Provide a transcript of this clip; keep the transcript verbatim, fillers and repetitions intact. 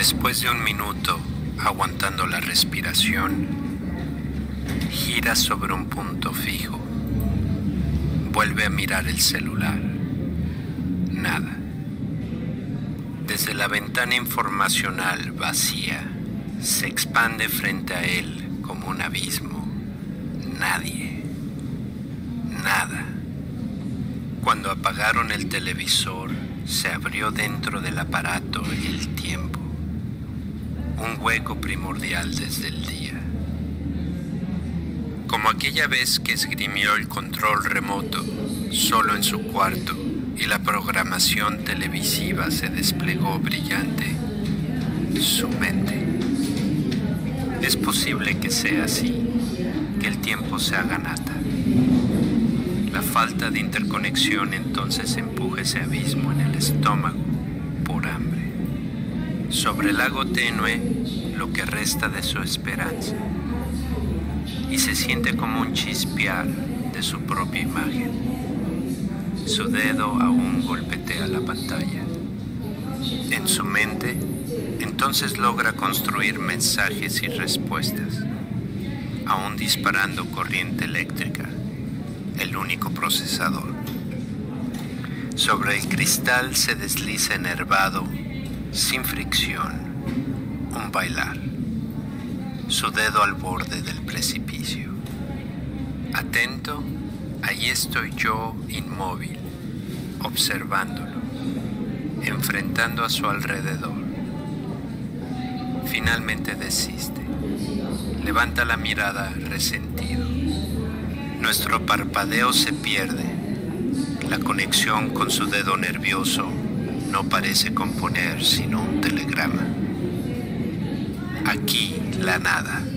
Después de un minuto, aguantando la respiración, gira sobre un punto fijo. Vuelve a mirar el celular. Nada. Desde la ventana informacional vacía, se expande frente a él como un abismo. Nadie. Nada. Cuando apagaron el televisor, se abrió dentro del aparato el tiempo. Un hueco primordial desde el día. Como aquella vez que esgrimió el control remoto solo en su cuarto y la programación televisiva se desplegó brillante, su mente. Es posible que sea así, que el tiempo se haga nata. La falta de interconexión entonces empuja ese abismo en el estómago por hambre. Sobre el lago tenue, lo que resta de su esperanza. Y se siente como un chispear de su propia imagen. Su dedo aún golpetea la pantalla. En su mente, entonces logra construir mensajes y respuestas, aún disparando corriente eléctrica, el único procesador. Sobre el cristal se desliza enervado, sin fricción, un bailar, su dedo al borde del precipicio. Atento, ahí estoy yo inmóvil, observándolo, enfrentando a su alrededor. Finalmente desiste, levanta la mirada resentido. Nuestro parpadeo se pierde, la conexión con su dedo nervioso no parece componer sino un telegrama. Aquí la nada.